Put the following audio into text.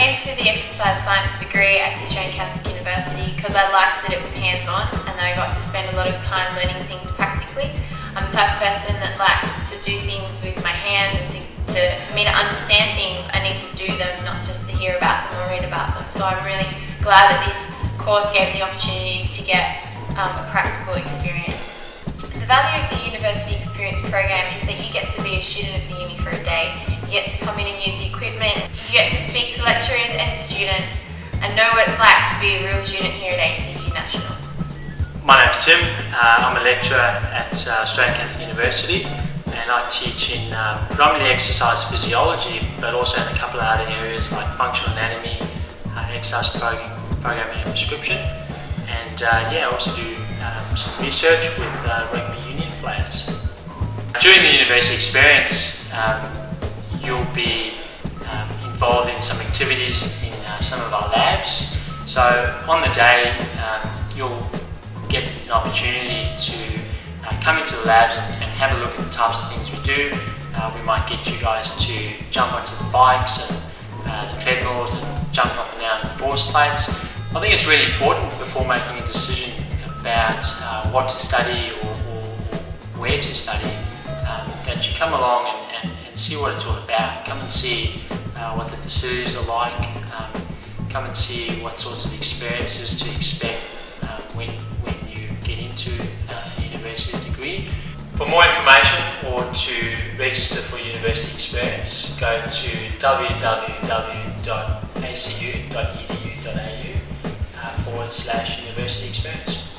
came to the exercise science degree at the Australian Catholic University because I liked that it was hands-on and that I got to spend a lot of time learning things practically. I'm the type of person that likes to do things with my hands, and for me to understand things, I need to do them, not just to hear about them or read about them. So I'm really glad that this course gave me the opportunity to get a practical experience. The value of the University Experience program is that you get to be a student of the uni for a day. You get to come in and use the equipment, you get to speak to lecturers and students and know what it's like to be a real student here at ACU National. My name's Tim. I'm a lecturer at Australian Catholic University, and I teach in predominantly exercise physiology, but also in a couple of other areas like functional anatomy, exercise programming and prescription, and I also do some research with rugby union players. During the university experience, you'll be involved in some activities in some of our labs. So on the day, you'll get an opportunity to come into the labs and have a look at the types of things we do. We might get you guys to jump onto the bikes and the treadmills and jump up and down the force plates. I think it's really important before making a decision about what to study or where to study, that you come along and see what it's all about. Come and see what the facilities are like. Come and see what sorts of experiences to expect when you get into a university degree. For more information or to register for University Experience, go to www.acu.edu.au /University Experience.